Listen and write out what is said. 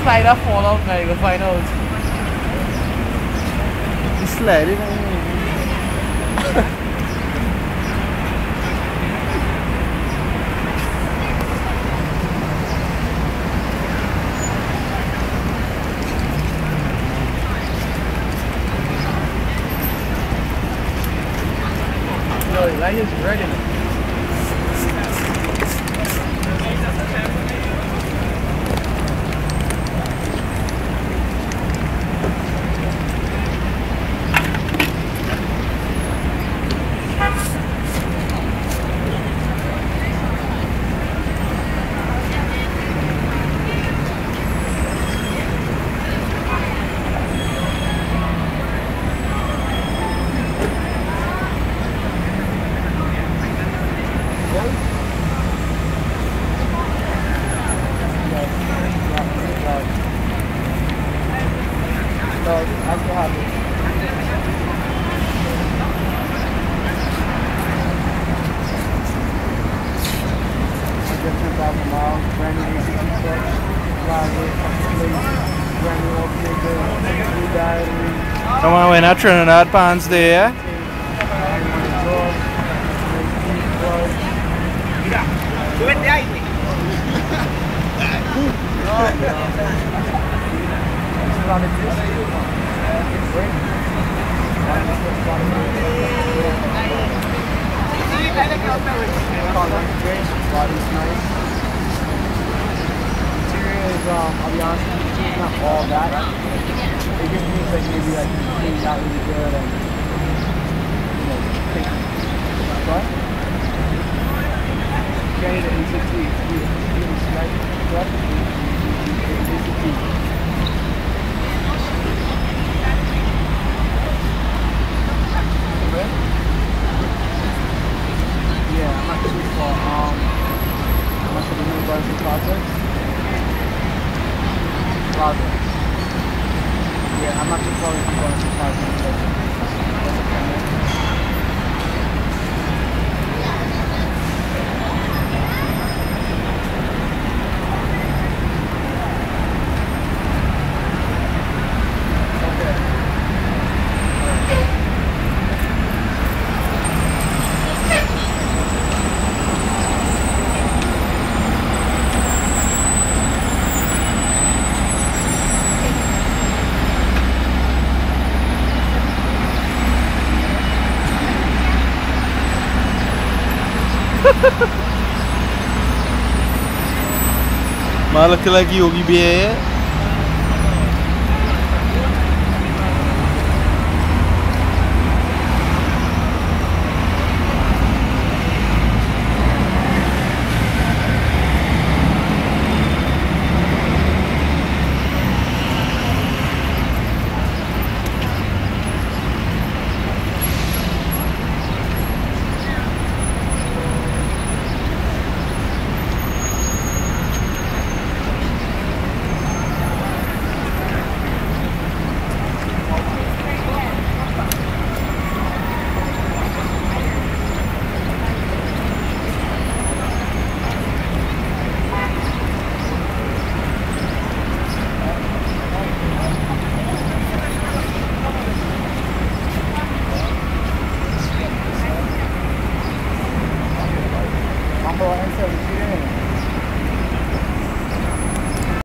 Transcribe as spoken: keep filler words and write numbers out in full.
slider fall off now, you will find out. It's sliding. No, the light is red in it. Come on, we're not Trinidad pants there. Um, I'll be honest with you, it's not all that. It just means like maybe like you clean out really good and you know take what? You need an A C T. You need a slight what? A C T. Yeah, I'm not too far. Um, I'm not sure the new version projects. Plaza. Yeah, I'm not too far from going to Plaza. Man look like Yogi Bear.